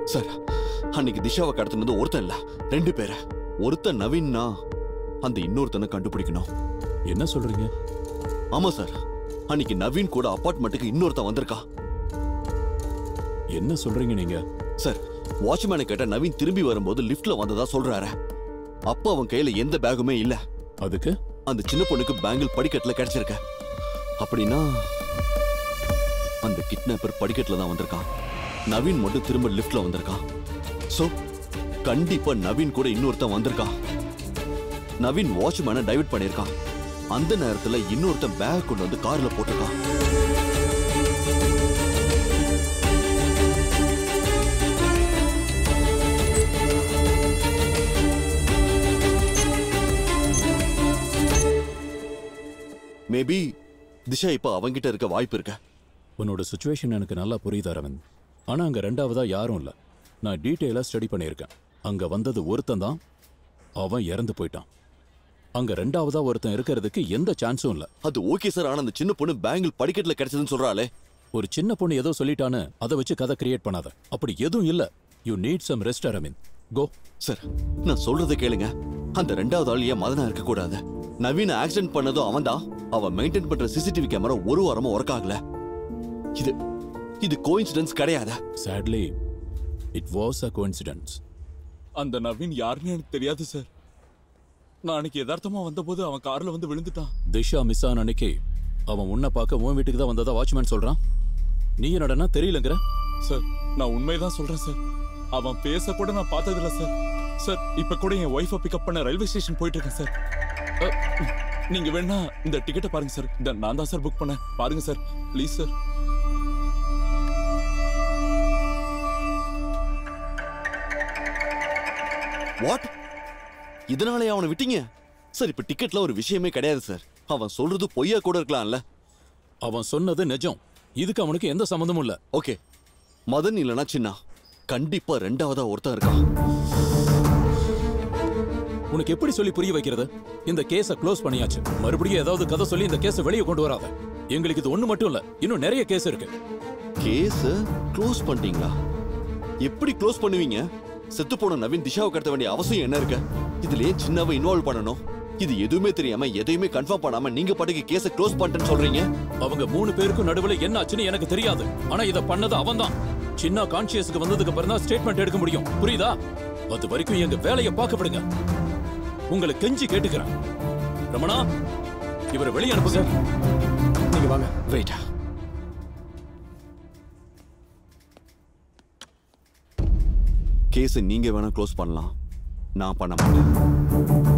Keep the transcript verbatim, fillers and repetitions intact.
Sir, அன்னைக்கு திஷாவை கடத்தினது ஒருத்தன் இல்ல, ரெண்டு பேரை. ஒருத்தன் நவீன்னா அந்த இன்னொருத்தனை கண்டுபிடிக்கணும். என்ன சொல்றீங்க? ஆமா சார், அன்னைக்கு நவீன் கூட அபார்ட்மெண்ட்டுக்கு இன்னொருத்தன் வந்திருக்கா. என்ன சொல்றீங்க நீங்க? சார், வாட்ச்மேனை கேட்ட நவீன் திரும்பி வரும்போது லிப்ட்ல வந்ததா சொல்றாரு. அப்ப அவன் கையில எந்த பேகுமே இல்ல. அதுக்கு அந்த சின்ன பொண்ணுக்கு பேங்கிள் படிக்கட்டுல கிடைச்சிருக்க. அப்படின்னா அந்த கிட்னாப்பர் படிக்கட்டுல தான் வந்திருக்கான். நவீன் மட்டும் திரும்ப லிப்ட்ல வந்திருக்கான். சோ கண்டிப்பா நவீன் கூட இன்னொருத்தன் வந்திருக்கான். நவீன் வாட்ச்மேனை டைவர்ட் பண்ணிருக்கான். அந்த நேரத்துல இன்னொருத்தன் பேக் கொண்டு வந்து கார்ல போட்டிருக்கான். மேபி திஷா இப்ப அவங்கிட்ட இருக்க வாய்ப்பு இருக்க. உன்னோட சிச்சுவேஷன் எனக்கு நல்லா புரியுது அரவிந்த். ஆனா அங்க ரெண்டாவதா யாரும் இல்ல. நான் டீட்டெயிலா ஸ்டடி பண்ணியிருக்கேன். அங்க வந்தது ஒருத்தன் தான், அவன் இறந்து போயிட்டான். அங்க ரெண்டாவதா ஒருத்தன் இருக்கிறதுக்கு எந்த சான்ஸும் இல்ல. அது ஓகே சார், ஆனா அந்த சின்ன பொண்ணு பேங்கிள் படிக்கட்டுல கிடைச்சதுன்னு சொல்றாளே. ஒரு சின்ன பொண்ணு ஏதோ சொல்லிட்டான்னு அதை வச்சு கதை கிரியேட் பண்ணாத. அப்படி எதுவும் இல்ல. You need some rest Aravind. Go. Sir, நான் சொல்றதை கேளுங்க. அந்த ரெண்டாவது ஆள் ஏன் மதனா இருக்க கூடாது? நவீன ஆக்சிடென்ட் பண்ணதும் அவன் தான். அவன் மெயின்டைன் பண்ற சிசிடிவி கேமரா ஒரு வாரமா ஒர்க் ஆகல. இது இது கோஇன்சிடென்ஸ் கிடையாது. Sadly, it was a coincidence. அந்த நவீன் யாருன்னு எனக்கு தெரியாது சார். நான் அன்னைக்கு யதார்த்தமா வந்தபோது அவன் கார்ல வந்து விழுந்துட்டான். திஷா மிஸ் ஆன அன்னைக்கு அவன் உன்னை பார்க்க உன் வீட்டுக்கு தான் வந்ததா வாட்ச்மேன் சொல்றான். நீ என்னடா தெரியலங்கிற? சார், நான் உண்மைதான் சொல்றேன் சார். அவன் பேச கூட நான் பார்த்ததில்ல சார். சார், இப்ப கூட என் ஒய்ஃபை பிக்கப் பண்ண ரயில்வே ஸ்டேஷன் போயிட்டு இருக்கேன் சார். நீங்க வேணா இந்த டிக்கெட்டை பாருங்க சார். இந்த நான் தான் சார் புக் பண்ணேன். பாருங்க சார், ப்ளீஸ் சார். வாட்? இதனாலே அவனை விட்டீங்க? சார், இப்ப டிக்கெட்ல ஒரு விஷயமே கிடையாது சார். அவன் சொல்றது பொய்யா கூட இருக்கலாம்ல. அவன் சொன்னது நிஜம். இதுக்கு அவனுக்கு எந்த சம்பந்தமும் இல்ல. ஓகே, மதன் இல்லனா சின்ன, கண்டிப்பா ரெண்டாவதா ஒருத்தன் இருக்கான். உனக்கு எப்படி சொல்லி புரிய வைக்கிறது? இந்த கேஸை க்ளோஸ் பண்ணியாச்சு. மறுபடியும் ஏதாவது கதை சொல்லி இந்த கேஸை வெளியே கொண்டு வராத. எங்களுக்கு இது ஒண்ணு மட்டும் இல்ல, இன்னும் நிறைய கேஸ் இருக்கு. கேஸ் க்ளோஸ் பண்ணிட்டீங்களா? எப்படி க்ளோஸ் பண்ணுவீங்க? செத்து போன நவீன் திஷாவை கடத்த வேண்டிய அவசியம் என்ன இருக்கு? இதுல ஏன் சின்னவை இன்வால்வ் பண்ணணும்? இது எதுவுமே தெரியாம எதையுமே கன்ஃபார்ம் பண்ணாம நீங்க பாட்டுக்கு கேஸை க்ளோஸ் பண்ணிட்டேன்னு சொல்றீங்க. அவங்க மூணு பேருக்கும் நடுவுல என்ன ஆச்சுன்னு எனக்கு தெரியாது. ஆனா இத பண்ணது அவன் தான். சின்ன கான்ஷியஸ்க்கு வந்ததுக்கு அப்புறம் தான் ஸ்டேட்மெண்ட் எடுக்க முடியும். புரியுதா? அது வரைக்கும் எங்க வேலையை பார்க்க விடுங்க. உங்களை கெஞ்சி கேட்டுக்கிறேன். ரமணா, இவரை வெளியே அனுப்புங்க. நீங்க வாங்க. வெயிட். கேஸை நீங்க வேணா க்ளோஸ் பண்ணலாம், நான் பண்ண மாட்டேன்.